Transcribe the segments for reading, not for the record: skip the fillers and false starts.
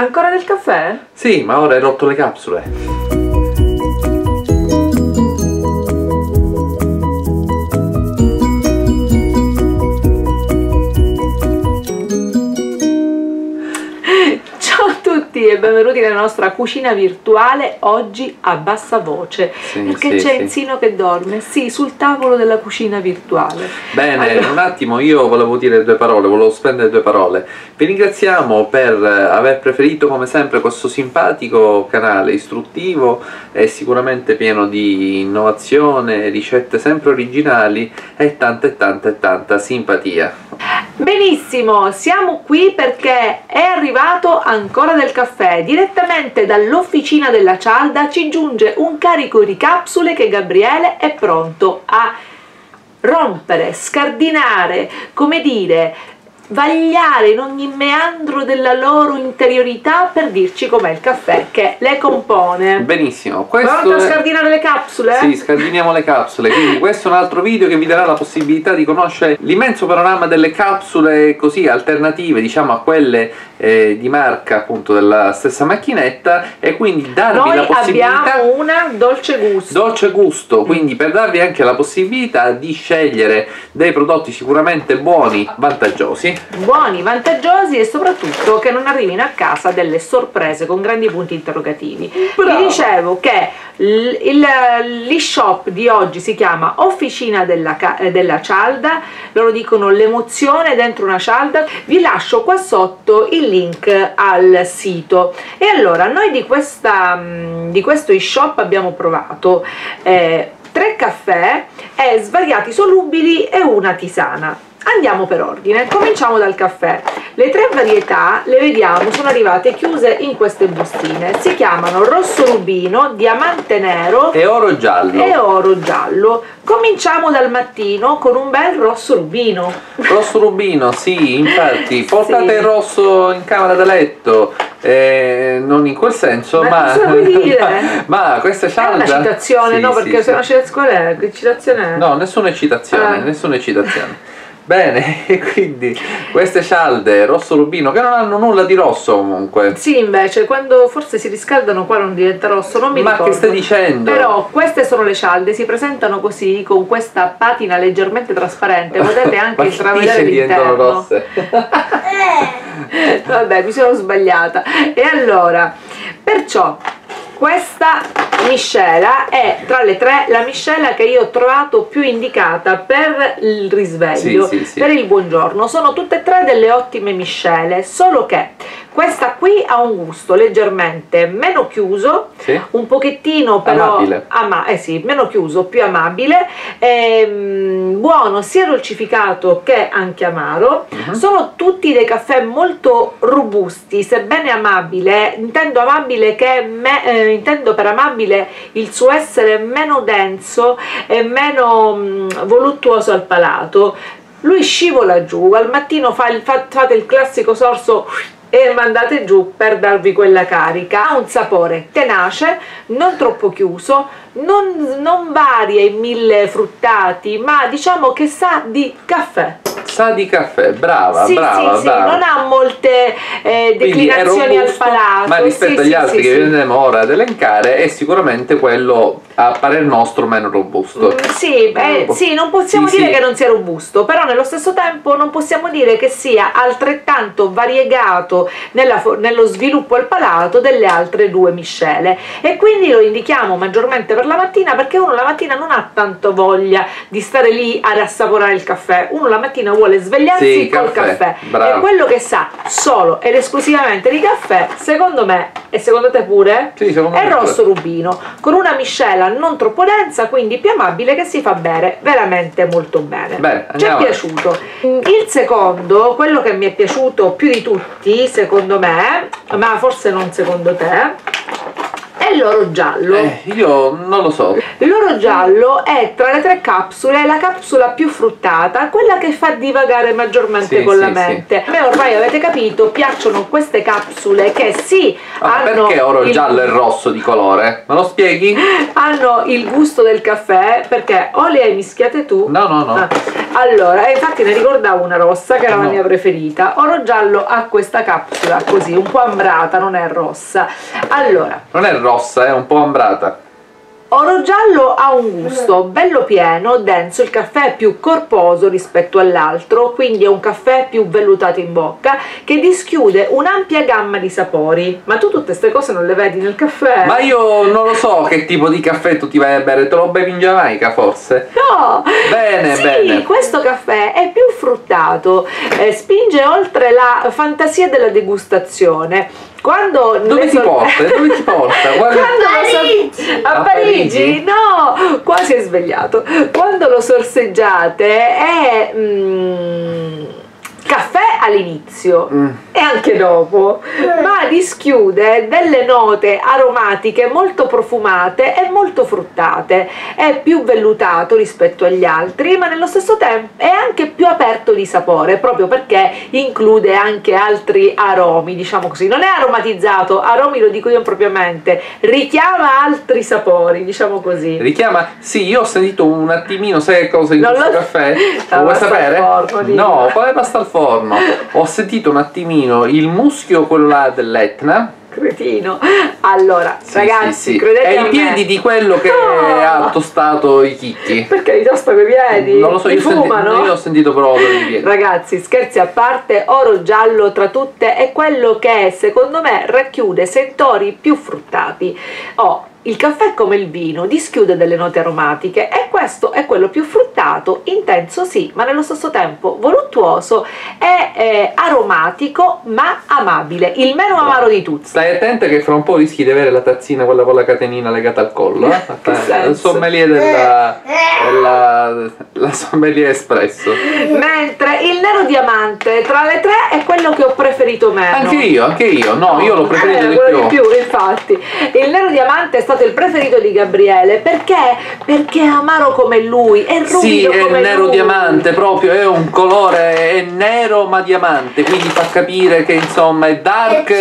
Ancora del caffè? Sì, ma ora hai rotto le capsule. E benvenuti nella nostra cucina virtuale, oggi a bassa voce, perché c'è Enzino che dorme, sì, sul tavolo della cucina virtuale. Bene, allora, un attimo, io volevo dire due parole, volevo spendere due parole. Vi ringraziamo per aver preferito come sempre questo simpatico canale istruttivo e sicuramente pieno di innovazione, ricette sempre originali e tanta simpatia. Benissimo, siamo qui perché è arrivato ancora del caffè. Direttamente dall'officina della cialda ci giunge un carico di capsule che Gabriele è pronto a rompere, scardinare, come dire, vagliare in ogni meandro della loro interiorità per dirci com'è il caffè che le compone. Benissimo, pronto a scardinare le capsule? Sì, scardiniamo le capsule, quindi questo è un altro video che vi darà la possibilità di conoscere l'immenso panorama delle capsule così alternative, diciamo, a quelle di marca appunto della stessa macchinetta, e quindi darvi la possibilità. Abbiamo una dolce gusto, quindi per darvi anche la possibilità di scegliere dei prodotti sicuramente buoni, vantaggiosi e soprattutto che non arrivino a casa delle sorprese con grandi punti interrogativi. Bravo. Vi dicevo che l'e-shop di oggi si chiama Officina della Cialda, loro dicono l'emozione dentro una cialda. Vi lascio qua sotto il link al sito. E allora noi di questo e-shop abbiamo provato 3 caffè e svariati solubili e una tisana. Andiamo per ordine, cominciamo dal caffè. Le 3 varietà, le vediamo, sono arrivate chiuse in queste bustine. Si chiamano rosso rubino, diamante nero e oro giallo. Cominciamo dal mattino con un bel rosso rubino. Rosso rubino, sì, infatti, portate il rosso in camera da letto. Non in quel senso, ma cosa vuoi dire? ma questa cialda è una citazione, sì, no? Perché se no citazione, che citazione è? No, nessuna citazione. Bene, e quindi queste cialde rosso rubino che non hanno nulla di rosso comunque. Sì, invece quando forse si riscaldano qua non diventa rosso, non mi ricordo. Ma che stai dicendo? Però queste sono le cialde, si presentano così con questa patina leggermente trasparente, potete anche intravedere l'interno. Rosse. Vabbè, mi sono sbagliata. E allora, perciò questa miscela è tra le 3 la miscela che io ho trovato più indicata per il risveglio, per il buongiorno. Sono tutte e 3 delle ottime miscele, solo che questa qui ha un gusto leggermente meno chiuso, un pochettino però amabile. Meno chiuso, più amabile, buono sia dolcificato che anche amaro. Sono tutti dei caffè molto robusti, sebbene amabile, intendo per amabile il suo essere meno denso e meno voluttuoso al palato. Lui scivola giù, al mattino fate il classico sorso e mandate giù per darvi quella carica. Ha un sapore tenace, non troppo chiuso, non varia in 1000 fruttati, ma diciamo che sa di caffè. Sa di caffè, brava. Sì, non ha molte declinazioni al palato, ma rispetto agli altri che vedremo ora ad elencare è sicuramente quello a parer nostro meno robusto. Sì, non possiamo dire che non sia robusto, però nello stesso tempo non possiamo dire che sia altrettanto variegato nello sviluppo al palato delle altre 2 miscele, e quindi lo indichiamo maggiormente per la mattina, perché uno la mattina non ha tanto voglia di stare lì ad assaporare il caffè, uno la mattina vuole svegliarsi col caffè. E quello che sa solo ed esclusivamente di caffè, secondo me e secondo te pure, è rosso rubino, con una miscela non troppo densa, quindi più amabile, che si fa bere veramente molto bene. Ci è piaciuto. Il secondo, quello che mi è piaciuto più di tutti secondo me, ma forse non secondo te, è l'oro giallo. Io non lo so. L'oro giallo è tra le 3 capsule la capsula più fruttata, quella che fa divagare maggiormente con la mente. A me, ormai avete capito, piacciono queste capsule che hanno perché oro giallo e rosso di colore? Me lo spieghi? Hanno il gusto del caffè, perché o le hai mischiate tu? No. Allora, infatti ne ricordavo una rossa che era la mia preferita. Oro giallo ha questa capsula così, un po' ambrata, non è rossa. Allora, non è rossa, è un po' ambrata. Oro giallo ha un gusto bello pieno, denso, il caffè è più corposo rispetto all'altro, quindi è un caffè più vellutato in bocca che dischiude un'ampia gamma di sapori. Ma tu tutte queste cose non le vedi nel caffè? Ma io non lo so che tipo di caffè tu ti vai a bere, te lo bevi in Giamaica forse? No! Bene, sì, bene. Questo caffè è più fruttato, spinge oltre la fantasia della degustazione. Dove ti porta? Dove ti porta? A Parigi? No, quasi è svegliato. Quando lo sorseggiate è caffè all'inizio e anche dopo, ma dischiude delle note aromatiche molto profumate e molto fruttate. È più vellutato rispetto agli altri, ma nello stesso tempo è anche più aperto di sapore, proprio perché include anche altri aromi, diciamo così. Non è aromatizzato, aromi lo dico io impropriamente, richiama altri sapori, diciamo così. Richiama? Sì, io ho sentito un attimino, sai che cosa in questo caffè? Lo vuoi sapere? No, quale pasta al forno? Ho sentito un attimino il muschio, quello là dell'Etna. Cretino. Allora, sì, ragazzi, sì. credete e i piedi di quello che ha tostato i chicchi. Perché li tosta coi piedi? Non lo so, io ho sentito proprio i piedi. Ragazzi, scherzi a parte, oro giallo tra tutte è quello che secondo me racchiude sentori più fruttati. Il caffè, come il vino, dischiude delle note aromatiche e questo è quello più fruttato, intenso sì, ma nello stesso tempo voluttuoso e aromatico ma amabile, il meno amaro di tutti. Stai attenta che fra un po' rischi di avere la tazzina, quella con la catenina legata al collo, il sommelier la sommelier espresso. Mentre il nero diamante tra le tre è quello che ho preferito meno. Anche io, no, io l'ho preferito di più. Infatti, il nero diamante è stato il preferito di Gabriele perché è amaro come lui, è ruvido sì, come lui. Sì, è il nero diamante proprio, è un colore, è nero ma diamante, quindi fa capire che insomma è dark,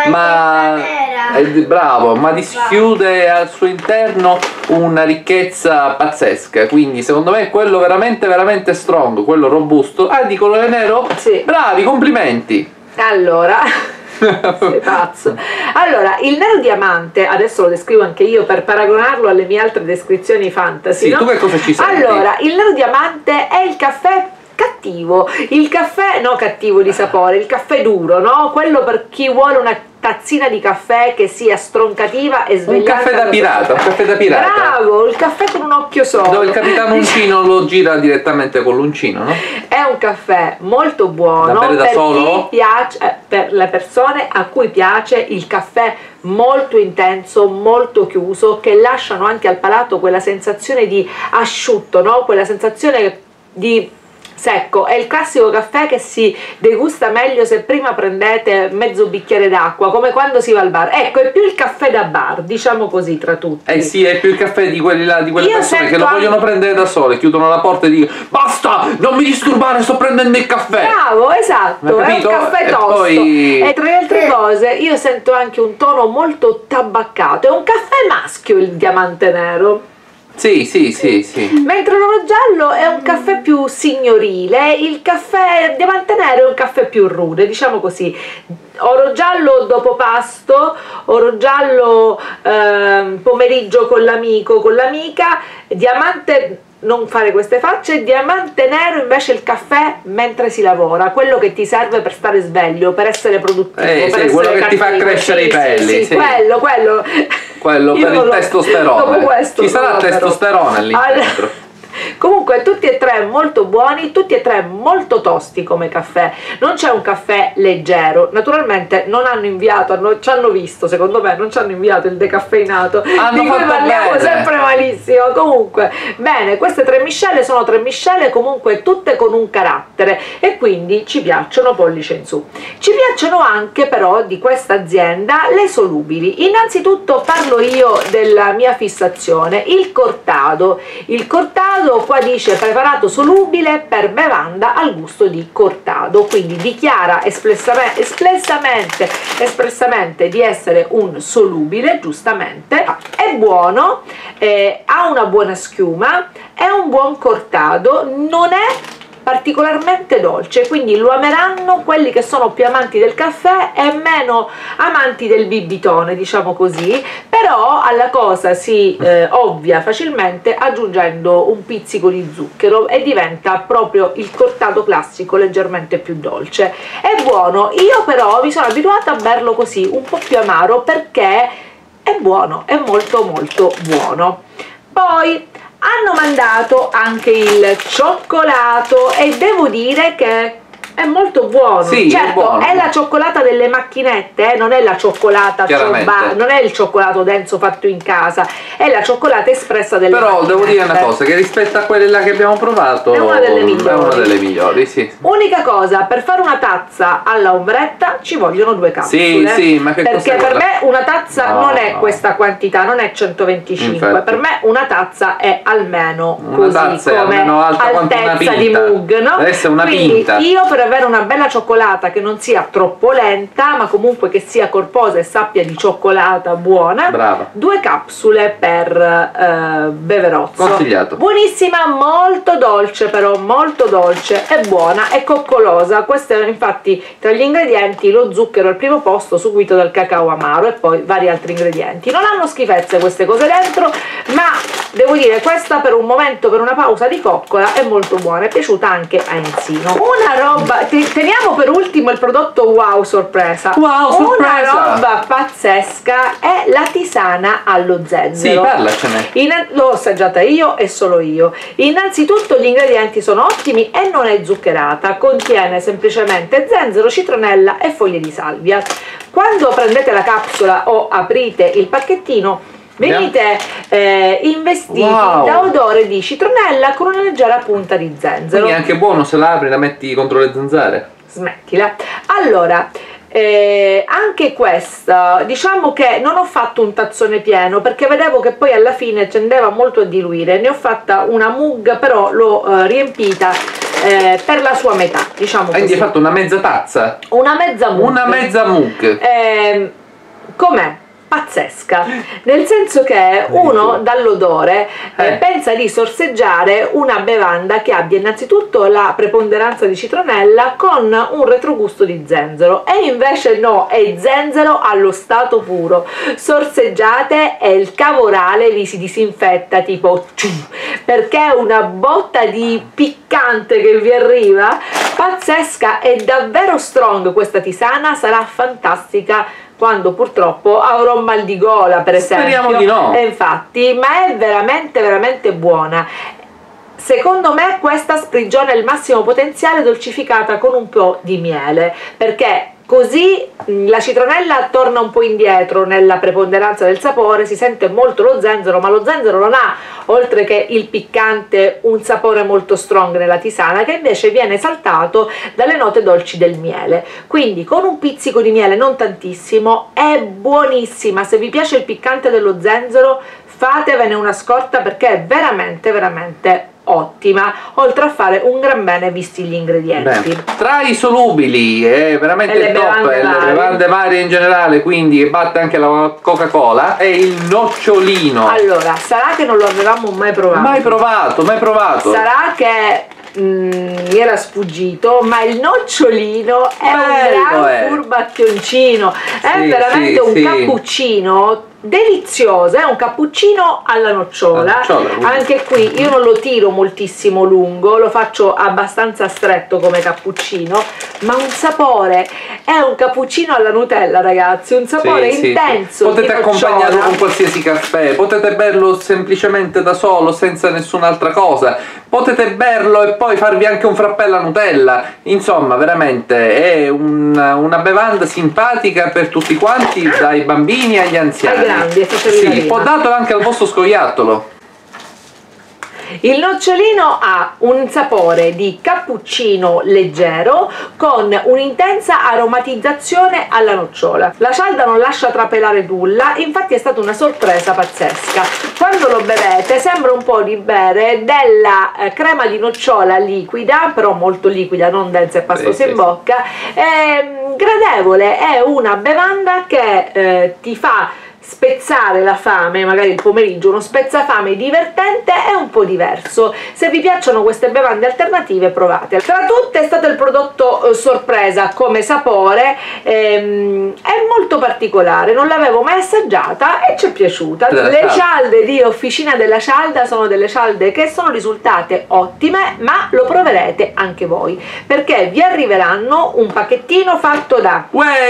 ma è bravo, ma dischiude al suo interno una ricchezza pazzesca, quindi secondo me è quello veramente veramente strong, quello robusto. Di colore nero? Sì. Bravi, complimenti. Allora sei pazzo. Allora, il nero diamante, adesso lo descrivo anche io per paragonarlo alle mie altre descrizioni fantasy. Sì, no? tu che cosa ci senti? Allora, il nero diamante è il caffè cattivo, il caffè no cattivo di sapore, il caffè duro, no? Quello per chi vuole una tazzina di caffè che sia stroncativa e svegliata. Un caffè da pirata, Bravo, il caffè con un occhio solo. Dove il capitano Uncino lo gira direttamente con l'uncino, no? È un caffè molto buono da bere da per solo? chi piace, per le persone a cui piace il caffè molto intenso, molto chiuso, che lasciano anche al palato quella sensazione di asciutto, no? Quella sensazione di secco. È il classico caffè che si degusta meglio se prima prendete mezzo bicchiere d'acqua, come quando si va al bar. Ecco, è più il caffè da bar, diciamo così, tra tutti. Sì, è più il caffè di quelli là, di quelle persone che lo vogliono prendere da sole, chiudono la porta e dicono basta, non mi disturbare, sto prendendo il caffè. Bravo, esatto, è un caffè tosto. E tra le altre cose io sento anche un tono molto tabaccato, è un caffè maschio il diamante nero. Sì. Mentre l'oro giallo è un caffè più signorile, il diamante nero è un caffè più rude, diciamo così. Oro giallo dopo pasto, oro giallo pomeriggio con l'amico, con l'amica, diamante, non fare queste facce, diamante nero invece il caffè mentre si lavora, quello che ti serve per stare sveglio, per essere produttivo, per essere quello che cattivo. ti fa crescere i pelli. Sì. Quello per il testosterone. Ci sarà testosterone lì dentro. Comunque tutti e tre molto buoni, tutti e tre molto tosti come caffè, non c'è un caffè leggero. Naturalmente non hanno inviato, ci hanno visto, secondo me non ci hanno inviato il decaffeinato, di cui parliamo sempre malissimo. Comunque bene, queste tre miscele sono tre miscele comunque tutte con un carattere e quindi ci piacciono, pollice in su. Ci piacciono anche però di questa azienda le solubili. Innanzitutto parlo io della mia fissazione, il cortado. Il cortado qua dice preparato solubile per bevanda al gusto di cortado, quindi dichiara espressamente di essere un solubile, giustamente. È buono, ha una buona schiuma, è un buon cortado, non è particolarmente dolce, quindi lo ameranno quelli che sono più amanti del caffè e meno amanti del bibitone, diciamo così, però alla cosa si ovvia facilmente aggiungendo un pizzico di zucchero e diventa proprio il cortado classico leggermente più dolce. È buono, io però mi sono abituata a berlo così, un po' più amaro, perché è buono, è molto molto buono. Poi hanno mandato anche il cioccolato e devo dire che è molto buono. Sì, certo, è buono. È la cioccolata delle macchinette, non è la cioccolata non è il cioccolato denso fatto in casa, è la cioccolata espressa delle Però macchinette. devo dire una cosa, che rispetto a quelle là che abbiamo provato è una delle migliori. È una delle migliori, sì. Unica cosa, per fare una tazza alla ombretta ci vogliono 2 capsule. Sì, ma che perché per me una tazza non è no. questa quantità, non è 125. Infatti. Per me una tazza è almeno Una così, tazza è come almeno alta quanto una altezza di pinta. mug, no? Deve essere una Quindi pinta. io, per avere una bella cioccolata che non sia troppo lenta, ma comunque che sia corposa e sappia di cioccolata buona, Brava. 2 capsule per beverozzo. Consigliato. Buonissima, molto dolce, però molto dolce, è buona, è coccolosa. Questo è infatti tra gli ingredienti lo zucchero al primo posto, seguito dal cacao amaro e poi vari altri ingredienti. Non hanno schifezze queste cose dentro, ma devo dire questa per un momento, per una pausa di coccola, è molto buona, è piaciuta anche a Enzino. Una roba, teniamo per ultimo il prodotto wow sorpresa. Wow, sorpresa! Una roba pazzesca è la tisana allo zenzero. Sì, parlacene. L'ho assaggiata io e solo io. Innanzitutto gli ingredienti sono ottimi e non è zuccherata, contiene semplicemente zenzero, citronella e foglie di salvia. Quando prendete la capsula o aprite il pacchettino, venite investiti da odore di citronella con una leggera punta di zenzero. Quindi è anche buono se la apri e la metti contro le zanzare. Smettila. Allora, anche questa, diciamo che non ho fatto un tazzone pieno perché vedevo che poi alla fine tendeva molto a diluire. Ne ho fatta una mug, però l'ho riempita per la sua metà, diciamo così. Quindi hai fatto una mezza tazza? Una mezza mug. Una mezza mug. Com'è? Pazzesca, nel senso che uno dall'odore pensa di sorseggiare una bevanda che abbia innanzitutto la preponderanza di citronella con un retrogusto di zenzero, e invece no, è zenzero allo stato puro. Sorseggiate e il cavorale vi si disinfetta tipo perché è una botta di piccante che vi arriva pazzesca. È davvero strong questa tisana, sarà fantastica quando purtroppo avrò mal di gola, per esempio. Speriamo di no. Infatti, ma è veramente veramente buona. Secondo me questa sprigiona il massimo potenziale dolcificata con un po' di miele, perché così la citronella torna un po' indietro nella preponderanza del sapore, si sente molto lo zenzero, ma lo zenzero non ha, oltre che il piccante, un sapore molto strong nella tisana, che invece viene esaltato dalle note dolci del miele. Quindi con un pizzico di miele, non tantissimo, è buonissima. Se vi piace il piccante dello zenzero, fatevene una scorta perché è veramente veramente ottima, oltre a fare un gran bene visti gli ingredienti. Beh, tra i solubili è veramente le top, bevande le bevande varie in generale, quindi batte anche la Coca-Cola, è il nocciolino. Allora, sarà che non lo avevamo mai provato? Mai provato, mai provato. Sarà che mi era sfuggito, ma il nocciolino è Bello, un gran furbacchioncino, è Sì, veramente sì, un sì. cappuccino delizioso, è un cappuccino alla nocciola. Anche qui io non lo tiro moltissimo lungo, lo faccio abbastanza stretto come cappuccino, ma un sapore, è un cappuccino alla Nutella, ragazzi, un sapore intenso. Potete accompagnarlo con qualsiasi caffè, potete berlo semplicemente da solo senza nessun'altra cosa, potete berlo e poi farvi anche un frappè alla Nutella. Insomma, veramente è una bevanda simpatica per tutti quanti, dai bambini agli anziani. Sì, può dato anche al vostro scoiattolo. Il nocciolino ha un sapore di cappuccino leggero con un'intensa aromatizzazione alla nocciola. La cialda non lascia trapelare nulla, infatti è stata una sorpresa pazzesca. Quando lo bevete sembra un po' di bere della crema di nocciola liquida, però molto liquida, non densa e pastosa in bocca, gradevole. È una bevanda che ti fa spezzare la fame, magari il pomeriggio, uno spezzafame divertente e un po' diverso. Se vi piacciono queste bevande alternative, provate. Tra tutte è stato il prodotto sorpresa come sapore, è molto particolare, non l'avevo mai assaggiata e ci è piaciuta. Le cialde di Officina della Cialda sono delle cialde che sono risultate ottime, ma lo proverete anche voi, perché vi arriveranno un pacchettino fatto da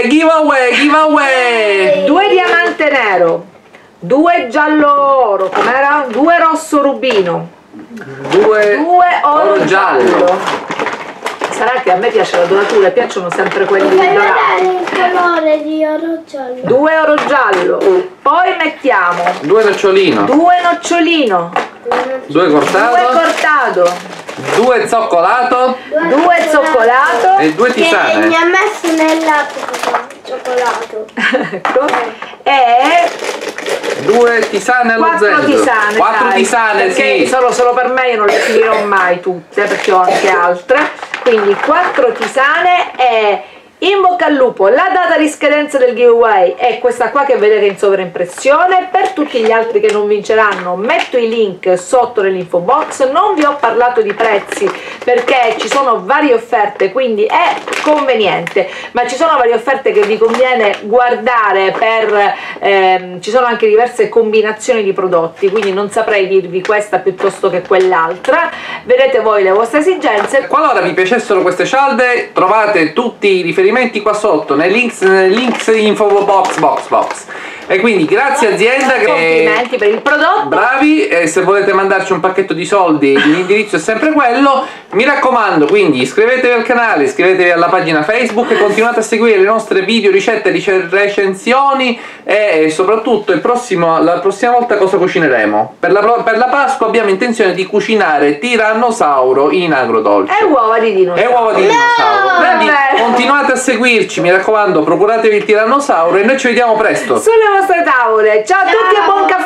giveaway 2 diamante nero, 2 giallo oro, com'era? 2 rosso rubino, 2 oro giallo. Sarà che a me piace la donatura e piacciono sempre quelli Fai dorati. vedere il colore di oro giallo. 2 oro giallo, poi mettiamo 2 nocciolino, 2 nocciolino, 2 2 cortato, cortado, 2 zoccolato 2 zoccolato e 2 Che tisane. mi ha messo nel latte cioccolato. ecco, e 2 tisane allo 4 zero. tisane, 4 dai, tisane, perché sì. solo per me, io non le finirò mai tutte perché ho anche altre, quindi 4 tisane. E in bocca al lupo, la data di scadenza del giveaway è questa qua che vedete in sovraimpressione. Per tutti gli altri che non vinceranno metto i link sotto nell'info box. Non vi ho parlato di prezzi perché ci sono varie offerte, quindi è conveniente, ma ci sono varie offerte che vi conviene guardare ci sono anche diverse combinazioni di prodotti, quindi non saprei dirvi questa piuttosto che quell'altra, vedete voi le vostre esigenze. Qualora vi piacessero queste cialde, trovate tutti i riferimenti qua sotto nei links info box. E quindi grazie azienda, Complimenti per il prodotto. bravi, e se volete mandarci un pacchetto di soldi l'indirizzo è sempre quello. Mi raccomando, quindi iscrivetevi al canale, iscrivetevi alla pagina Facebook e continuate a seguire le nostre video ricette, recensioni e soprattutto la prossima volta cosa cucineremo. Per la Pasqua abbiamo intenzione di cucinare tirannosauro in agrodolce E uova di dinosauro. Quindi Vabbè. continuate a seguirci, mi raccomando, procuratevi il tirannosauro e noi ci vediamo presto. Sulle vostre tavole. Ciao a tutti e buon caffè.